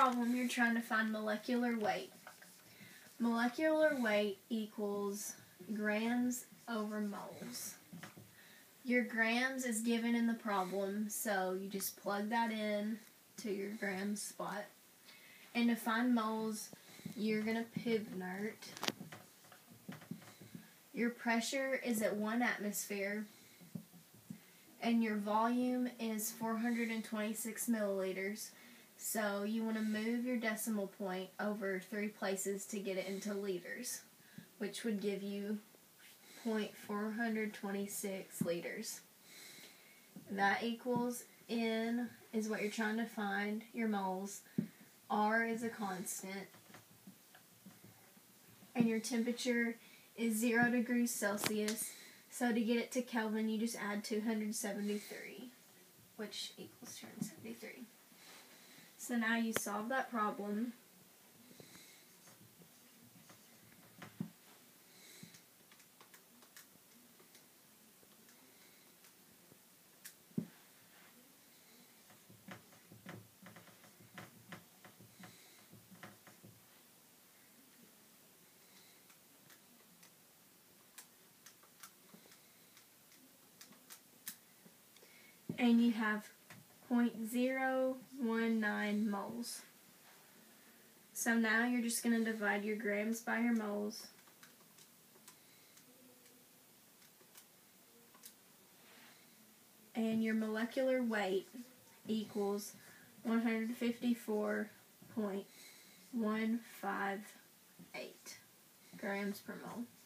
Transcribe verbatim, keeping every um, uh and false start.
problem, you're trying to find molecular weight. Molecular weight equals grams over moles. Your grams is given in the problem, so you just plug that in to your grams spot. And to find moles, you're going to pivnert. Your pressure is at one atmosphere, and your volume is four hundred twenty-six milliliters. So you want to move your decimal point over three places to get it into liters, which would give you zero point four two six liters. That equals N is what you're trying to find, your moles. R is a constant. And your temperature is zero degrees Celsius. So to get it to Kelvin, you just add two hundred seventy-three, which equals two hundred seventy-three. So now you solve that problem. And you have zero point zero one nine moles. So now you're just going to divide your grams by your moles. And your molecular weight equals one hundred fifty-four point one five eight grams per mole.